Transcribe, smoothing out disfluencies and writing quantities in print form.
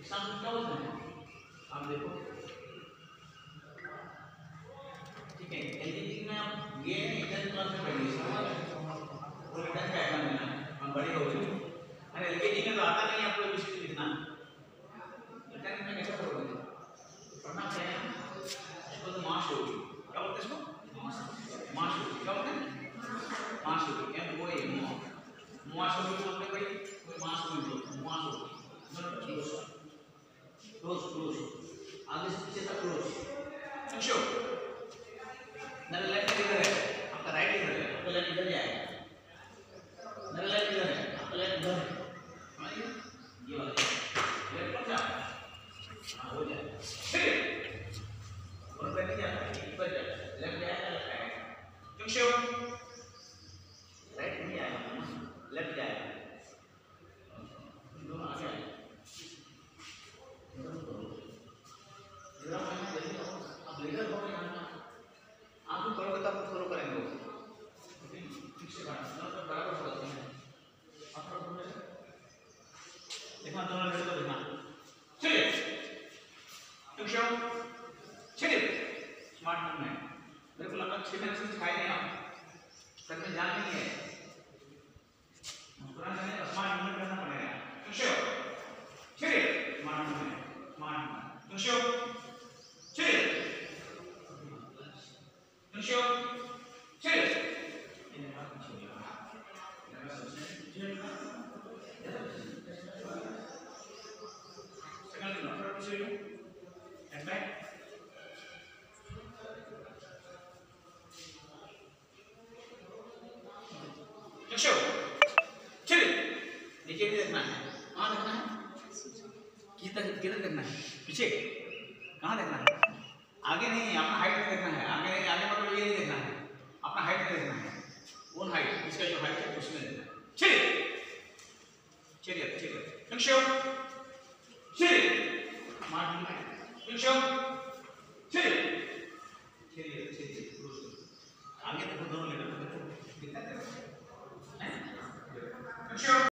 Example क्या होता है आप देखो, ठीक है। एलजीबी में आप ये 10th क्लास में पढ़िए और रिटर्न का एग्जाम देना है, हम बड़े हो गए। अरे एलजीबी में तो आता नहीं आपको एबीसीडी लिखना, रिटर्न में कैसे पढ़ोगे? पढ़ना चाहिए इसको, तो मास होगी, क्या बोलते हैं इसको? मास होगी, क्या बोलते हैं? मास होगी, एम ओ ए मास होगी। बोलते भाई कोई मास होगी, मास होगी क्लोज क्लोज, आगे से पीछे तक क्लोज। समझो, मेरा लेफ्ट किधर है, आपका राइट किधर है? आपका लेफ्ट इधर जाएगा, मेरा लेफ्ट किधर है, आपका लेफ्ट इधर है। समझिए ये वाला लेफ्ट पर जाओ, हाँ हो जाए, ठीक है। और पहले क्या है, एक पर जाए, लेफ्ट जाएगा, लेफ्ट आएगा। समझो, राइट नहीं आएगा, लेफ्ट जाएगा, दोनों आगे आएगा। आप लीडर हो यहाँ, आपको करोगे तब फॉलो करेंगे, ठीक से बराबर हो जाते हैं। देखना दोनों लड़के को देखना, चलिए चलिए स्मार्ट मूवमेंट। मेरे को लगा 6 महीने से सिखाए नहीं आप, तक में जान नहीं है, पुराना जाने स्मार्ट मूवमेंट करना पड़ेगा। चलिए स्मार्ट मूवमेंट, स्मार्ट मूवमेंट, चलिए चलिए नीचे भी देखना है, कहाँ देखना है, किधर देखना है, पीछे कहाँ देखना है, आगे नहीं, अपना हाइट में देखना है, आगे नहीं, आगे मतलब ये नहीं देखना है, अपना हाइट में देखना है, ओन हाइट, इसका जो हाइट है उसमें देखना है। चलिए चलिए चलिए चलिए स्मार्ट मूवमेंट, चलिए चलिए चलिए आगे देखो, दोनों लेकर देखो, दिखता है?